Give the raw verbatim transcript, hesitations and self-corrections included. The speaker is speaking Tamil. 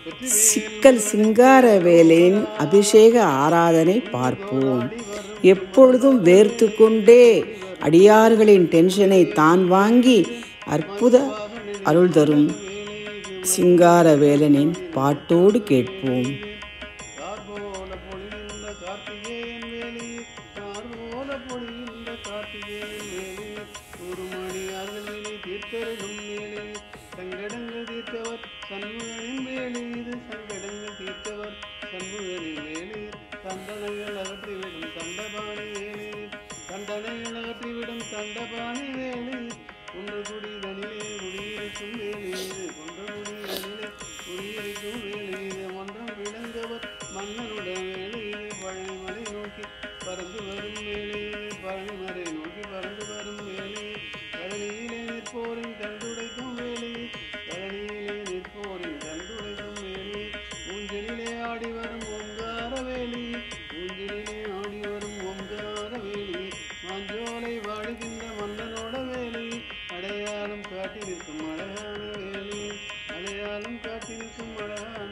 சிக்கல் சிங்காரவேலனின் அபிஷேக ஆராதனை பார்ப்போம். எப்பொழுதும் வேர்த்து கொண்டே அடியார்களின் டென்ஷனை தான் வாங்கி அற்புத அருள் தரும் சிங்காரவேலனின் பாட்டோடு கேட்போம். சங்கடங்கள் தீர்த்தவர் சண்முகனின் வேலை இது, சங்கடங்கள் தீர்த்தவர் சண்முகனின் வேலை. தண்டனைகள் அகற்றிவிடும் தண்டபாணி வேலை, தண்டனைகள் அகற்றிவிடும் தண்டபாணி வேலை. குன்று குடிதனிலே குடியிருக்கும் வேலை இது, குன்று குடிதனிலே குடியிருக்கும் வேலை இது. மன்றம் விளங்கவர் மன்னனுடன் வேலை இது, பழனிமலை நோக்கி பறந்து வரும் வேலை இது, பழனிமலை நோக்கி பறந்து வரும் வேலை. கழனியிலே நிற்போரின் கண்டுடைக்கும் வேலை, கழனியிலே நிற்போரின் கண்டுடைக்கும் வேலை. ஊஞ்சலிலே ஆடி வரும் ஓங்கார வேலை, ஊஞ்சலிலே ஆடி வரும் ஓங்கார வேலை. மாஞ்சோலை வாழுகின்ற மன்னனோட வேலை, அடையாளம் காட்டி நிற்கும் அழகான வேலை, அடையாளம் காட்டி நிற்கும் அழகான